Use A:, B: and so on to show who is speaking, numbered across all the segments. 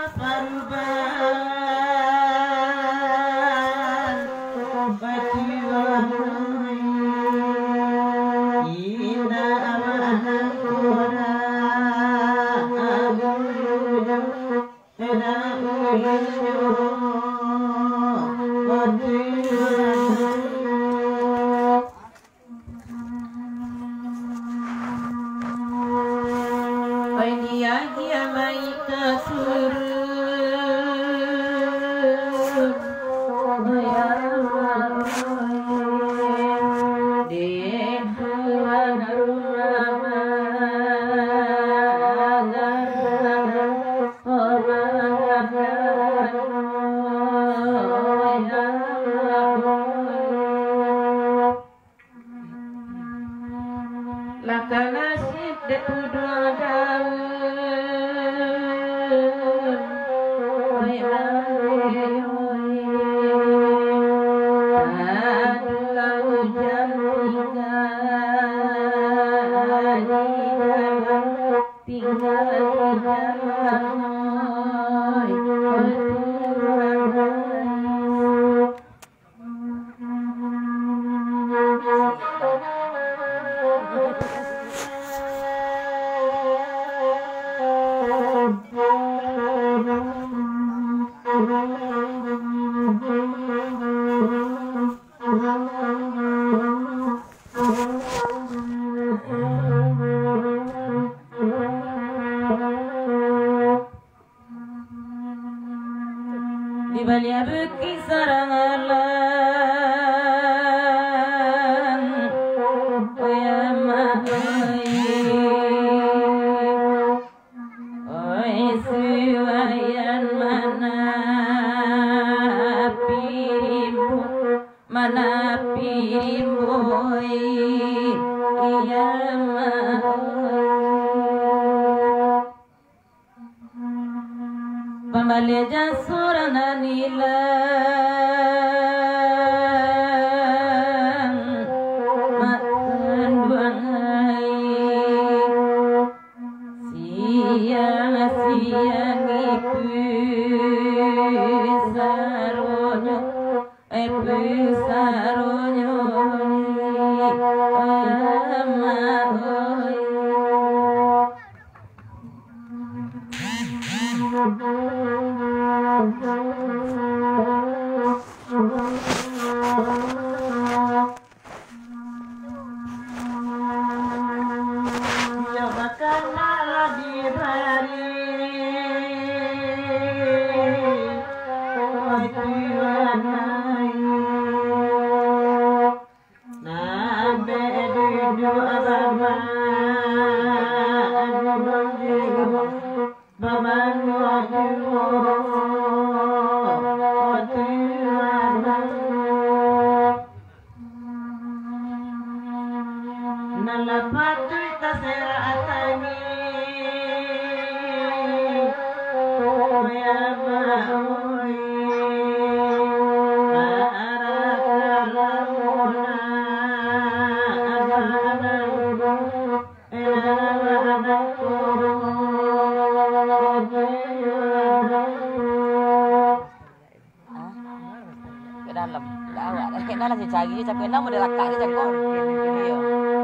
A: Cagi capek nama model kakak dia cakap video.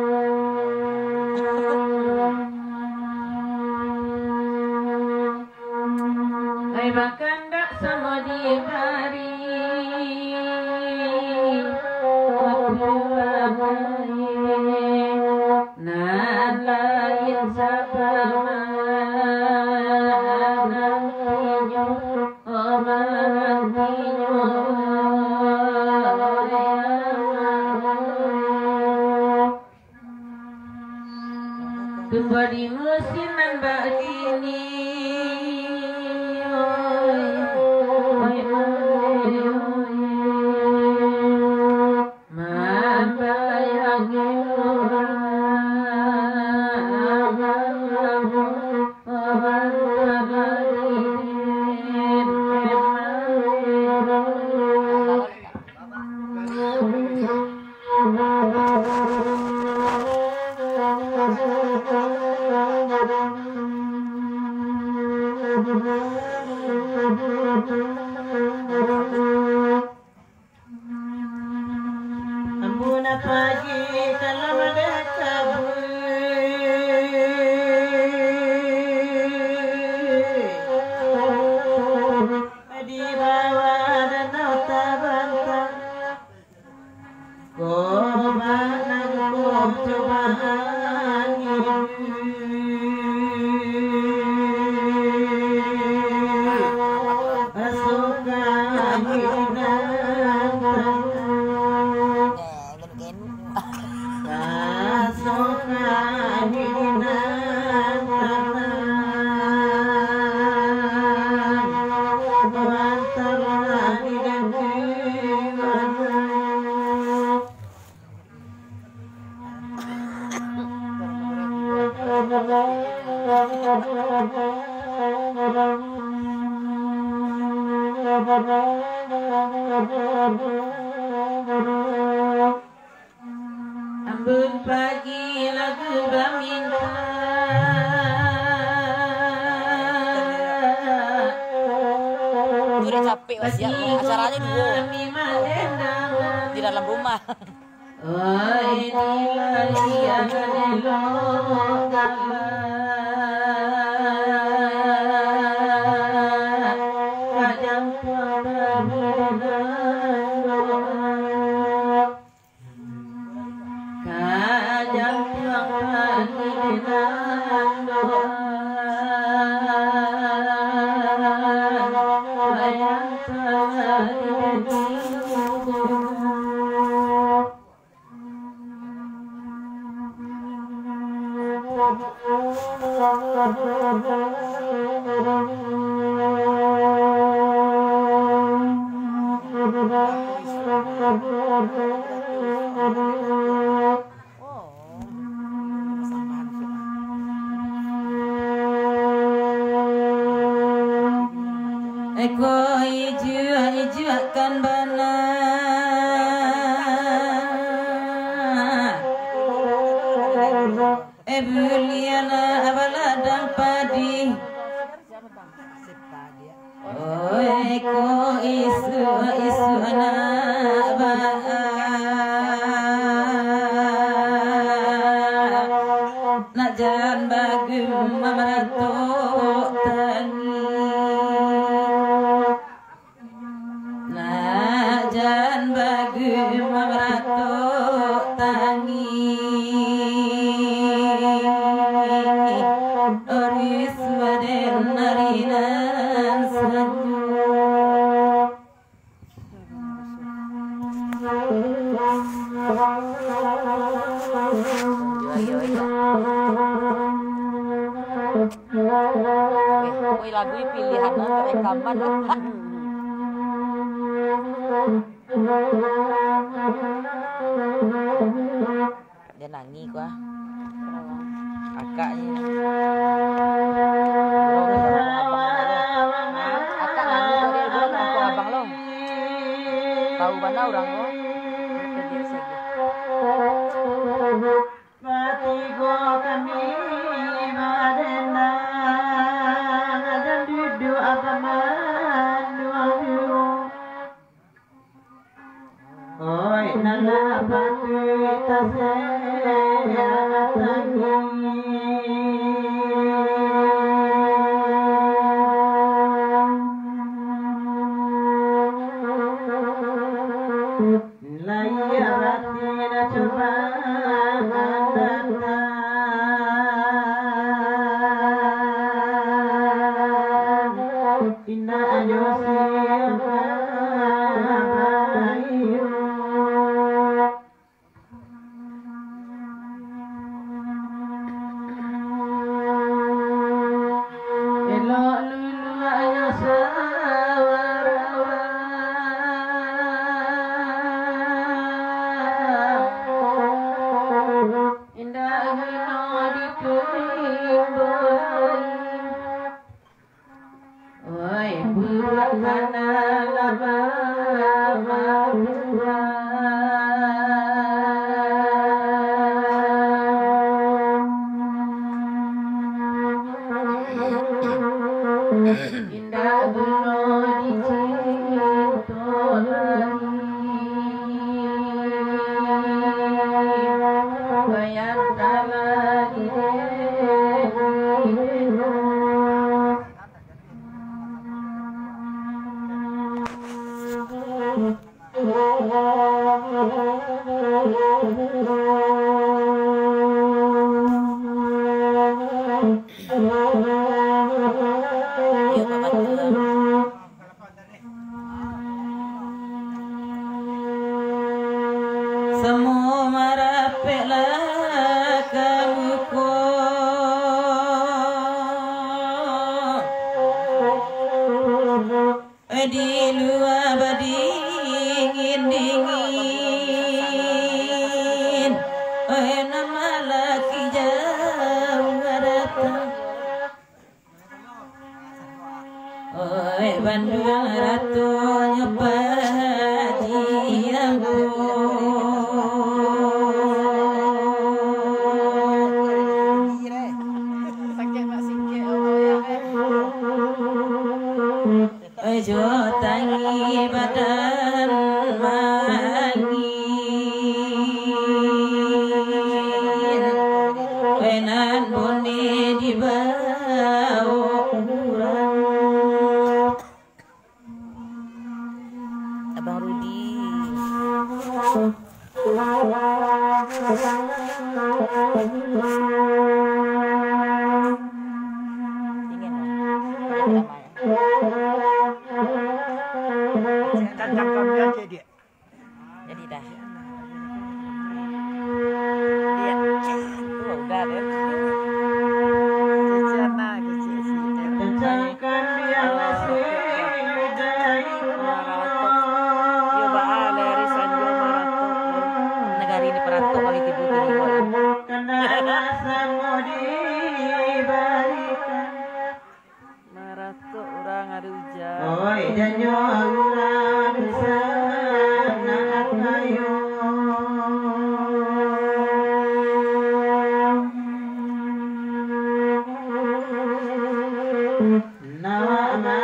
A: Hai makan dak sama di hari. Nala insapa Kembali musim begini, oi, oi,
B: Ambuna pagi kalau mendekat di bawah danau Tabantang kau menanggung cobaan hidup pasukan hidup pasukan hidup Ambun pagi lagu berminta
A: Udah capek masih ya, acaranya dulu di dalam rumah.
B: Eko hijau kan bana Ebuliana abaladang padi Oh eko isu anak nak jalan bagum mamaratok tangi nak jalan bagum mamaratok tangi oris waden narinan sanju
A: Woi lagu pilihan rekaman. Dia nangis gua. Akaknya. Akak nangis dia bilang kampung abang lo. Tahu mana orang lo? Dia segi.
B: Mati gua kami madenda dan duduk apaman dua Oi nala patu tasya tangi Layaratina coba Inna ayosirka bayu Elok lulu ayosawarawa Indah gino dikuimboi Oi buat mana lama berdua Indah bunuh di Semua marapela kamuko di luar dingin nama laki jauh datang Bandung ratu nyepati Jo tangi badan mangin Wenan bone di bawah urang
A: Abang Rudi. Dingin lah. Jadi dah. Iya. Udah deh.
B: Jangan dia masih
A: Negari ini peratok kali tibu tinggi Maratuk orang ada hujan.
B: Oi janyo orang sana kayo nawa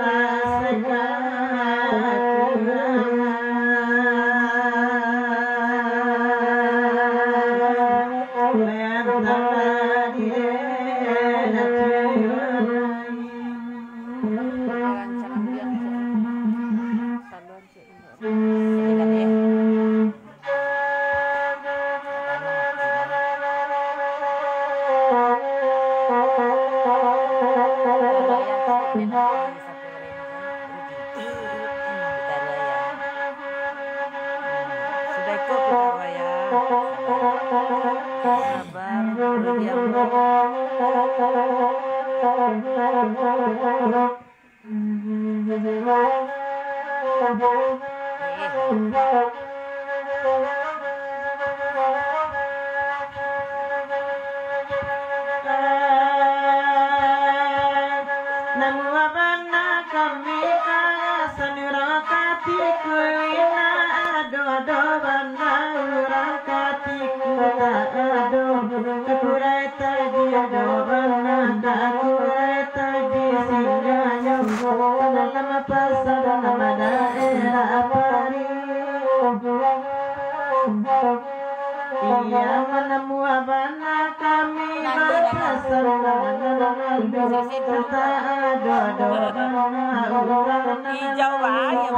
A: hijau banyak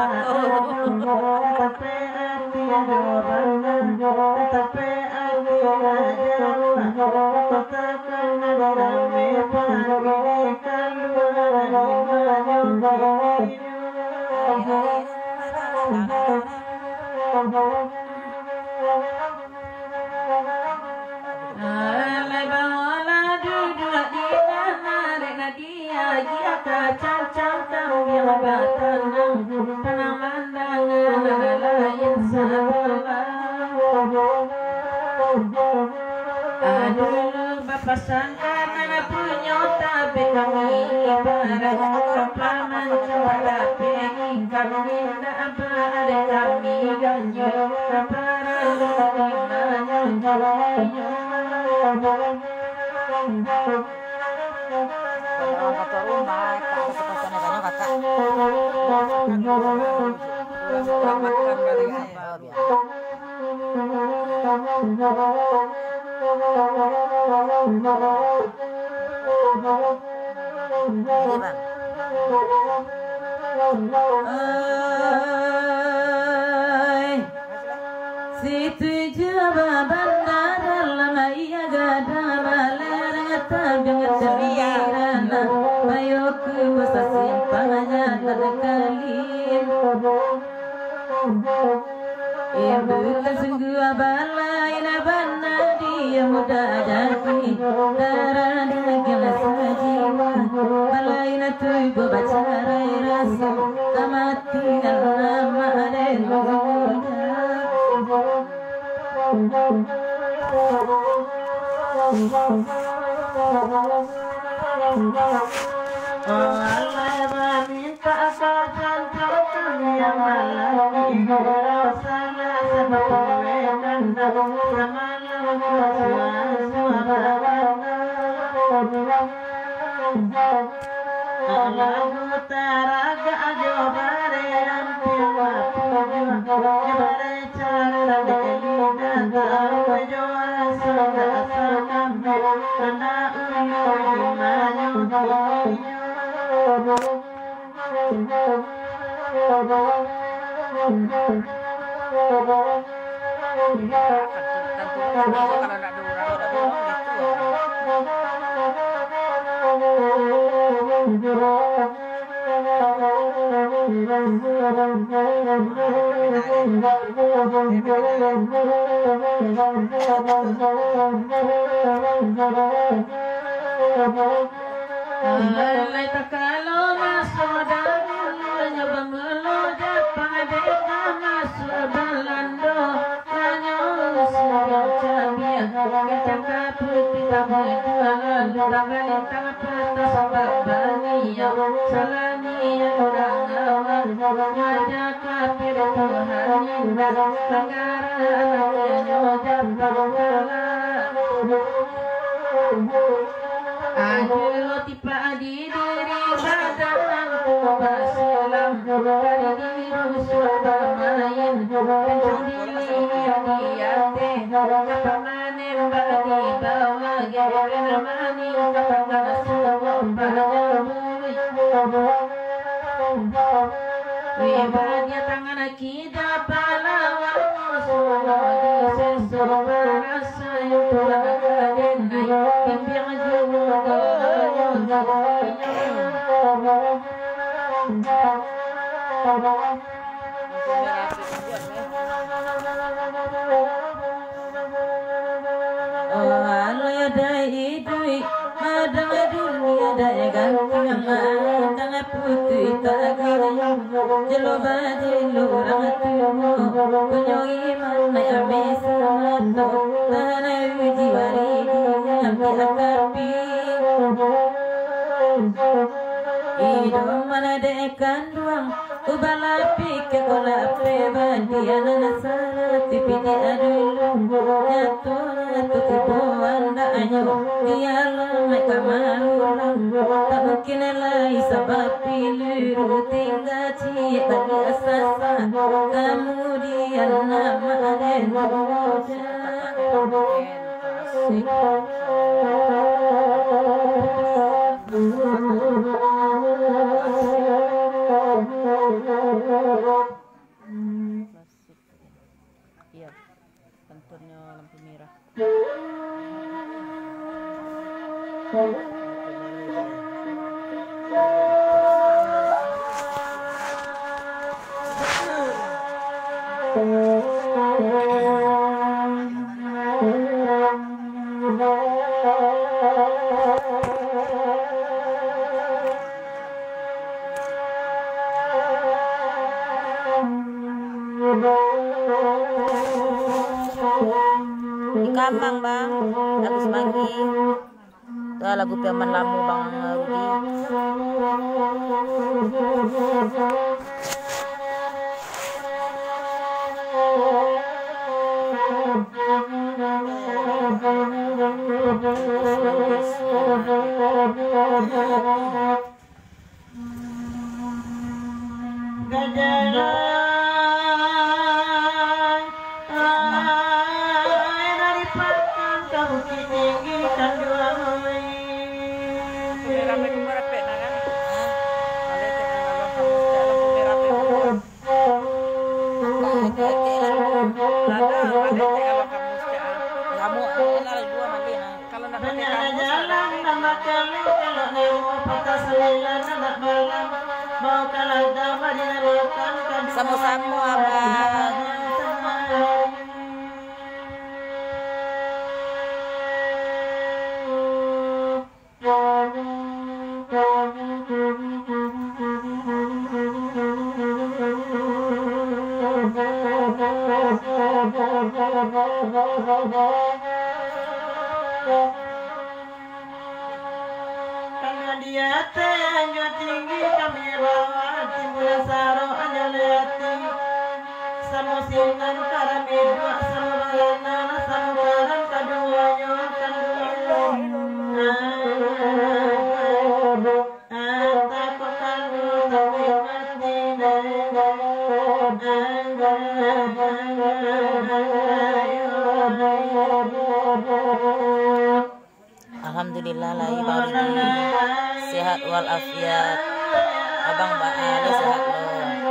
B: Pasangkan anak punya tapi kami ibarat paman coba pengen kami nak berada kami ganjil para
A: orang kata rumah tak kesepatannya banyak kakak orang makan kali apa
B: situ jaba bandara lama ia gada baler ngata dengan cemiran ayo ke besar simpangan kalim ibu sungguh balai na bana dia muda jadi darah gelas jiwa balai na tuh bacara rasa amati nama Allah minta akan yang malam rasanya sebagai Allah taraga ajobare ampirwa jabare cara delida tarojo asana sakambe kana uyu manyu Alai takalo masodani nyoba meloja padeka masuk balando lanyo sudah cabia kecaka putih tamu jualan tangan tangan sebab bania salani orang awal ngajak kafir Tuhan negara nyoja pangkala Adil tipa adi diri badan basilam dari diri suamain pencuri diate kapanen badi bawa geren mani kapanan semua Wibanya tangan kita pahlawan semua disensor merasa yang pelagaden bimbing juga ada idui ada dunia ada gantian ada putih tak kaya jelo bajelo rangatumu punya iman ya mesamato tanah jiwari yang dihadapi hidup mana dekan duang ubalapi ke kolape bandian nasara tipi dia dulu jatuh tipu anda ayo dia lemah kamarulang tak mungkin lagi sebab pilu tinggal cie bagi asasa kemudian nama dan
A: Iya, penturnya lampu merah.
B: Di Kamang bang, lagu semanggi, itu lagu Piaman Lamu bang Rudi. Sama-sama abang.
C: Karena dia tanya tinggi kami bawa timbul saro anyalati sama singan karami dua sama barana sama barang kaduanya kanduanya takut kalu tapi mati
B: Alhamdulillah lah ibadah sehat walafiat. Abang Mbak Ali sehat lo.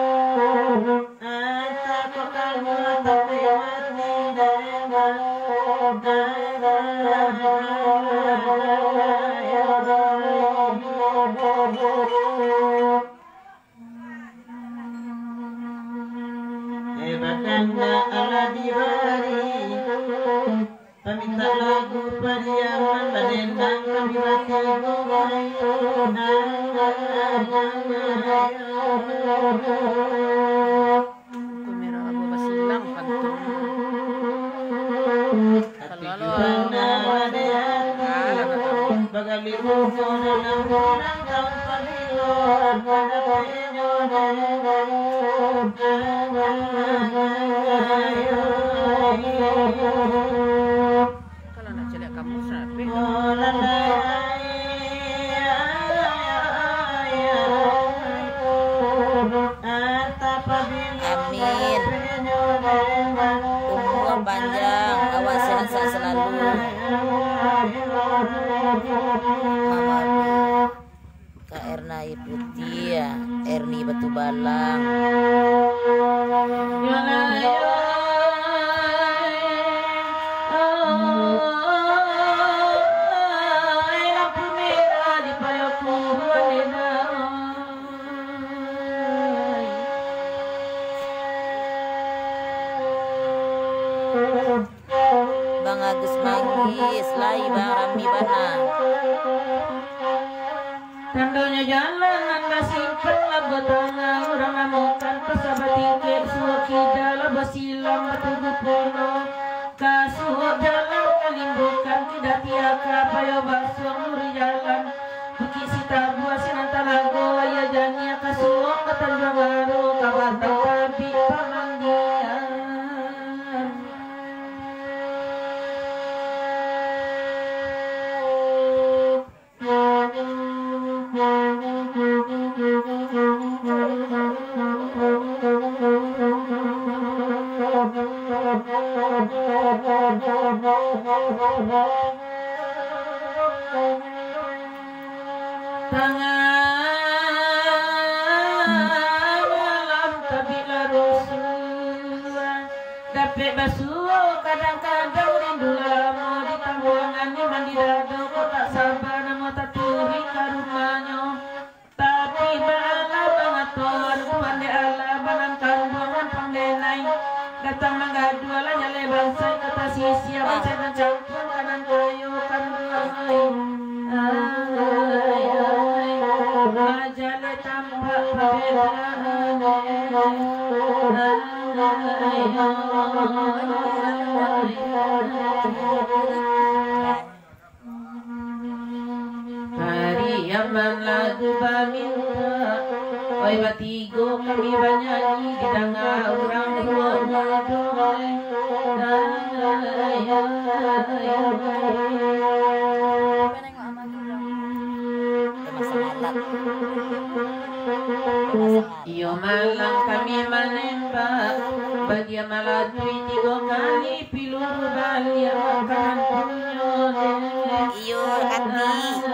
C: Hebatnya Allah diberi paminta lagu padiaman badendang kami mati
A: Kumira Abu Basilang pantun.
C: Bagali tahun
A: Kalau nak celak kamu sapi.
B: Amin. Umur panjang, awak sehat selalu. Mama Kak Erna Putih ya, Erni Batu Balang. Bang Agus Manggis, lai Bang Rami Bana.
C: Tandanya jalanan simpen labot tengah orang namukan pesabat tingkir suak kidala basilang batugu pono kasuak jalan kalimbukan tidak tiaka payo basuang muri jalan bukit sita buah sinanta lago ayah jania kasuak ketanjung baru kabatang tapi pamanggian. Dapat basuh kadang-kadang rindu lama di tanggungan ni mandi dado kau tak sabar nama tak turi ke rumahnya tapi bala bangator pandai ala banan kandungan pandai naik datang mengadu ala nyale bangsa kata sisi bangsa dan campur kanan kayu kandungan majale tampak perbedaan hari aman lagu paminta oi batigo kami bernyanyi di tengah orang tua mendoleh iyo malang kami menembak bagia malatui 3 kali piluru balia makanan punya
B: Iyo hati.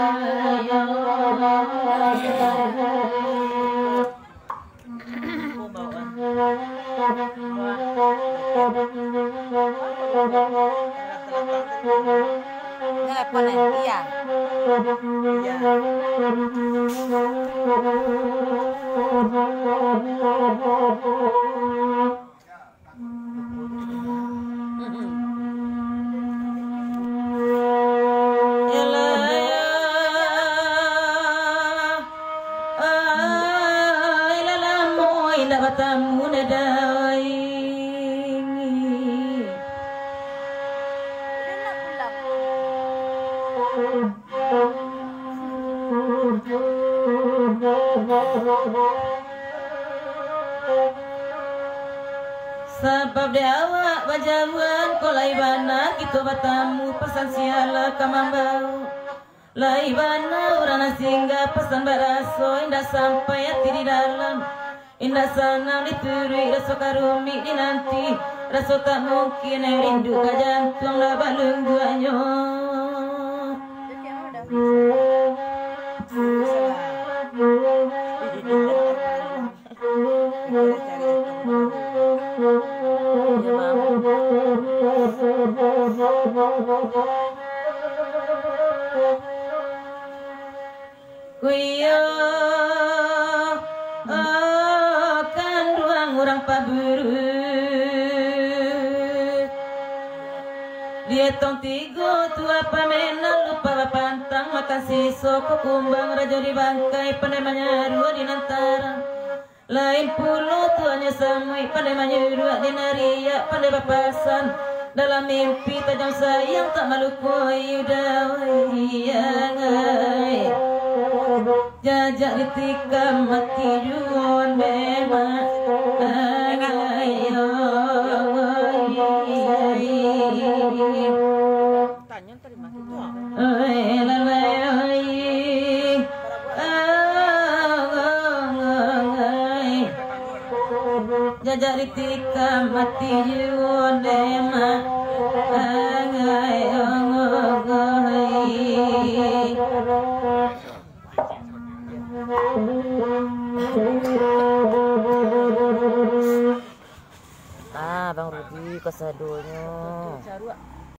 B: Telepon iya.
C: Iya. indah batamu nadai. Sebab dia awak bajawan ko laibana kita batamu pesan siala kamambau. Laibana urana singgah pesan baraso indah sampai hati di dalam. Indah sana dituri rasa karumi di nanti. Rasa tak mungkin yang rindu ke jantung lah balungguannya. Kuyo kan ruang orang paburu. Dia tong tiga tua pamenan lupa bapantang makan siso kukumbang rajo di bangkai pandai menyaru di nantaran. Lain puluh tuanya samui pandai menyeru di naria pandai bapasan. Dalam mimpi tajam sayang tak malu koi udawai. Jajak ditikam mati juon memang.
B: Tanya terima gitu.
C: Jajak ditikam mati juon memang.
B: Bang Rudi kesadonya.